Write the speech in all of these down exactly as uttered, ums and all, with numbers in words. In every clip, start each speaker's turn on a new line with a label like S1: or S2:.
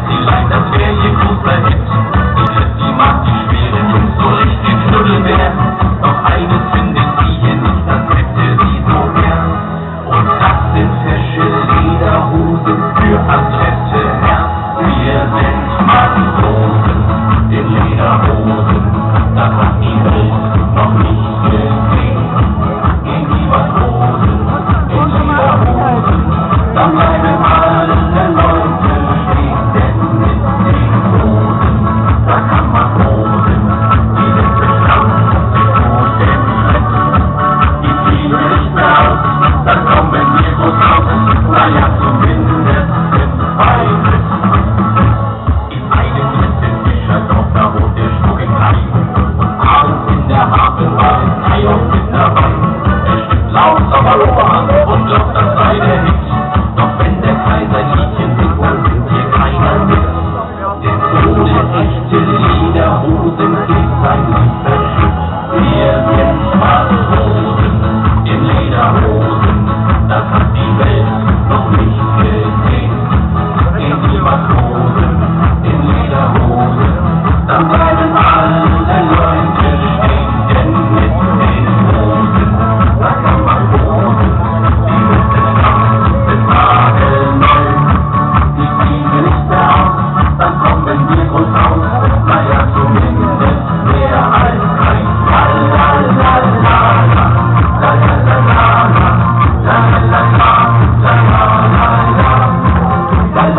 S1: Vielleicht das wär ihr großer Hit. Ich schätze, die mag die schweren Jungs so richtig knuddeln werden. Doch eines findet sie hier nicht, das hätte sie so gern. Und das sind fesche Lederhosen für adrette Herren. Wir sind Matrosen in Lederhosen, das hat die Welt noch nicht gesehen. Gegen die Matrosen in Lederhosen, da bleiben alle Leute stehen. Denn mit den Hosen, da kann man hosen, die sind beschlammt, die guten Schritt. Die fliegen nicht mehr aus, dann kommen wir groß raus, naja zumindest sind zwei Schritt. In einem letzten Fischerdorf, da wohnt der Schmuckelei. Und abends in der Hafenbar ist Ei auf mit dabei. Er stimmt laut Savalova und glaubt, das sei der Hit. Doch wenn der Kaiser Liedchen singt, dann singt hier keiner mit. Denn ohne echte Lederhosen geht sein Lied verschützt. Wir sind Matrosen in Lederhosen, das hat die Welt noch nicht gesehen. Gehen die Matrosen in Lederhosen, dann bleiben alle Leute stehen. Denn mit den Hosen, da kann man hosen, die müssen lang bis nagelneu. Die fliegen nicht mehr aus, dann kommen wir groß raus, naja zumindest mehr als drei. La la la la la, la la la la la, la la la la, la la la la, la la la la la, la la la la la, la la la la la, la la la la la, la la la la la,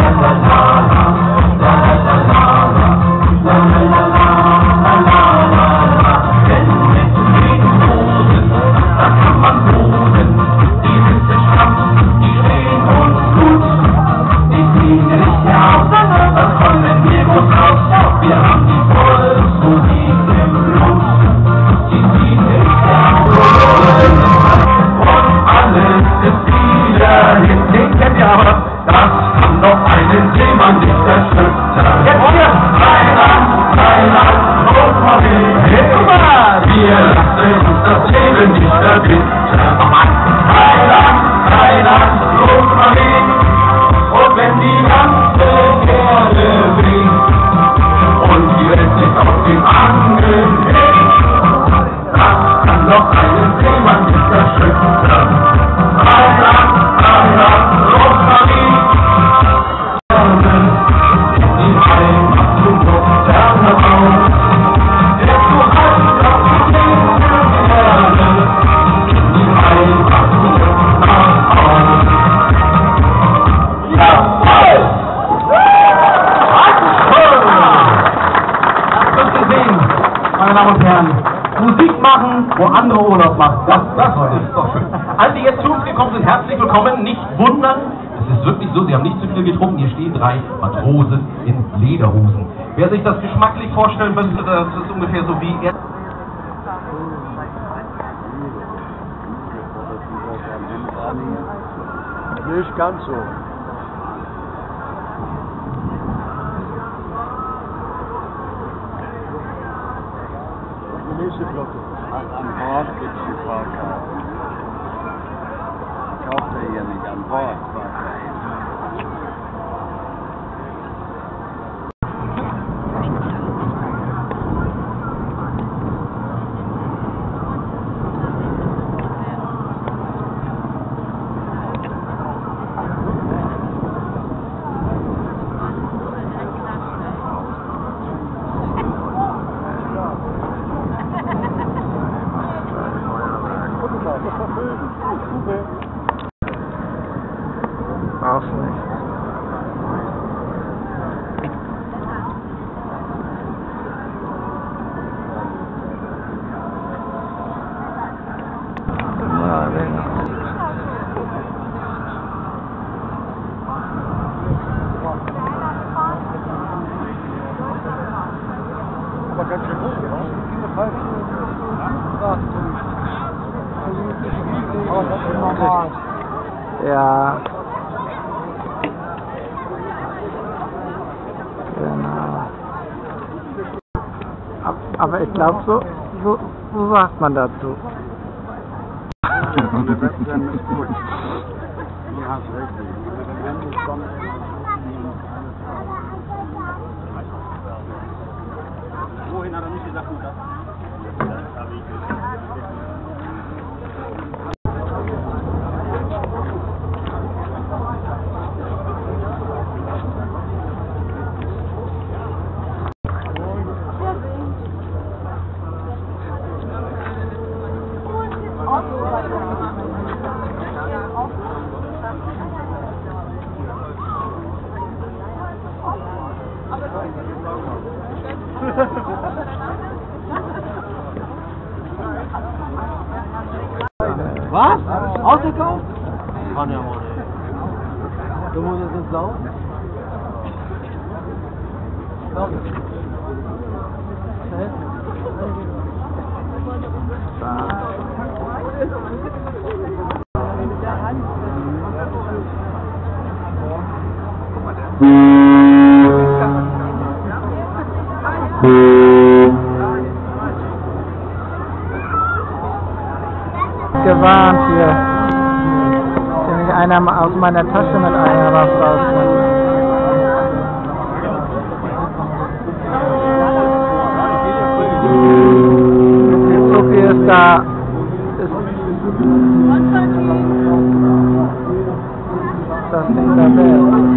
S1: denn mit den Hosen, da kann man hosen, die sind beschlammt, die stehen uns gut, die fliegen nicht mehr aus, dann kommen wir groß raus, wir haben die Volksmusik im Blut, die fliegen nicht mehr aus, und alles ist wieder hin. Den kennt ihr aber, das kann doch einen Seemann nicht erschüttern. Jetzt hier, Rheinland, Rheinland, Rotmarin, wir lassen uns das Leben nicht verbittern. Rheinland, Rheinland, Rotmarin, und wenn die ganze Erde bringt und die Welt nicht auf dem Angeln hängt, das kann doch einen Seemann nicht erschüttern. Rheinland, Rheinland, Rotmarin, die Heimat zum Doktor auf, der zu Halt auf die Seele Erde, die Heimat zum Doktor auf. Jawohl! Das könnt ihr sehen, meine Damen und Herren. Musik machen, wo andere Urlaub machen. Das, das ist doch schön. Alle, die jetzt zu uns gekommen sind, herzlich willkommen. Nicht wundern, es ist wirklich so, sie haben nicht zu viel getrunken. Hier stehen drei Matrosen in Lederhosen. Wer sich das geschmacklich vorstellen will, das ist ungefähr so wie... Er
S2: Nicht ganz so. Die nächste Glocke.
S3: An Bord gibt es die Fahrkarte. Kauft er hier nicht an Bord, sagt er eben.
S4: Auch nicht. Na, länger.
S2: Aber ganz schön hoch, ja? Viele falsche Straßen. Aber das ist normal.
S4: Ja. Genau. Ab- Aber ich glaube, so, so, so sagt man dazu.
S2: Ja, ist richtig. Wenn du kommst,
S3: vorhin hat er nicht gesagt, das. Das habe ich
S2: Was? Ausgekauft? Kann ja wohl nicht. Du musst es jetzt laufen.
S4: Gewarnt hier. Wenn ich einer mal aus meiner Tasche mit einer was rauskommt. So viel ist da. Ist das Ding da wert.